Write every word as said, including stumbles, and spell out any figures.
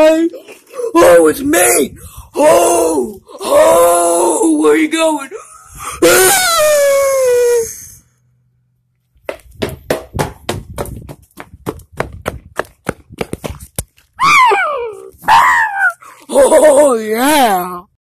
Hi. Oh, it's me. Oh, oh, where are you going? Oh, yeah.